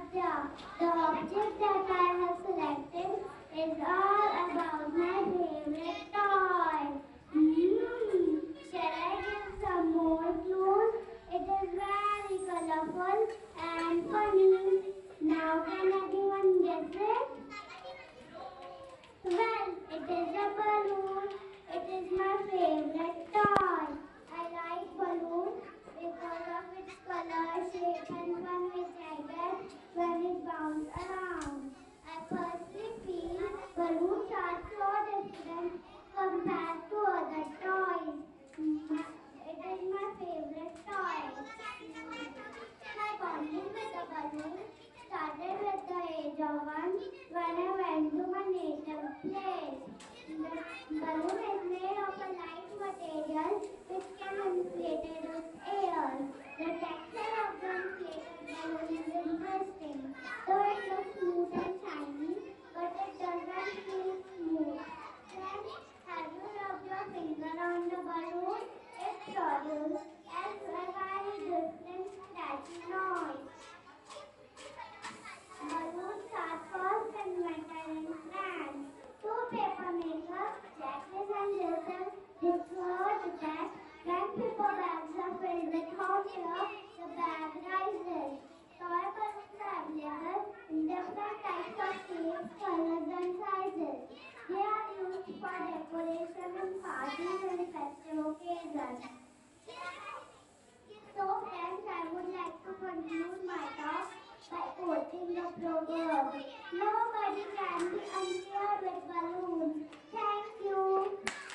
The object that I have selected is all about my favorite toy. Shall I give some more clues? It is very colorful and funny. Now can anyone guess it? Well, it is a balloon. It is my favorite toy. I like balloons because of its color, shape and fun which I get when it bounces around. I personally feel balloons are so different compared to other toys. It is my favorite toy. My bonding with the balloon started with the age of 1 when I went to my native place. The balloon is made of a light material which can inflated with air. The texture of the inflated balloon is interesting. Though it looks smooth and shiny, but it doesn't feel smooth. Then, have you rubbed your finger on the balloon? It produces a very different scratchy noise. Balloons are first invented in France. Two paper makers, Jacques and Wilson, discovered that when paper bags are filled with hot air, the bag rises. Toy balloons are available in different types of shapes, colors, and sizes. They are used for decoration in parties and festive occasions. So, friends, I would like to conclude my talk by quoting the proverb. Nobody can be unfair with balloons. Thank you.